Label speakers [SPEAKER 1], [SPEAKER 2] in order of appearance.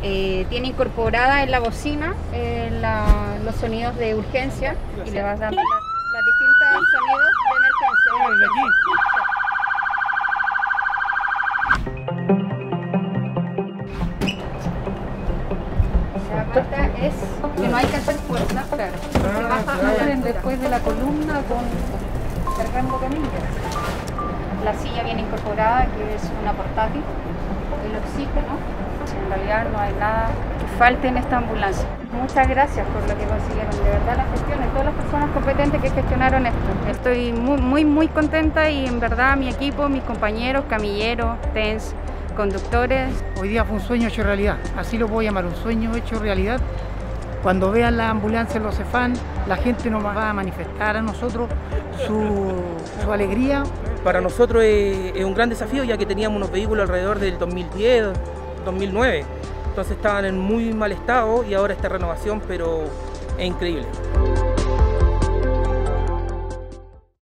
[SPEAKER 1] Tiene incorporada en la bocina los sonidos de urgencia y le vas dando los distintos sonidos de emergencia. La pata es que no hay que hacer fuerza, claro. Después de la columna cargando camillas. La silla viene incorporada, que es una portátil, el oxígeno. En realidad no hay nada que falte en esta ambulancia. Muchas gracias por lo que consiguieron, de verdad la gestión de todas las personas competentes que gestionaron esto. Estoy muy contenta y en verdad mi equipo, mis compañeros, camilleros, TENS, conductores.
[SPEAKER 2] Hoy día fue un sueño hecho realidad, así lo puedo llamar, un sueño hecho realidad. Cuando vean la ambulancia en los CEFAM, la gente nos va a manifestar a nosotros su alegría.
[SPEAKER 3] Para nosotros es un gran desafío, ya que teníamos unos vehículos alrededor del 2010, 2009. Entonces estaban en muy mal estado y ahora esta renovación, pero es increíble.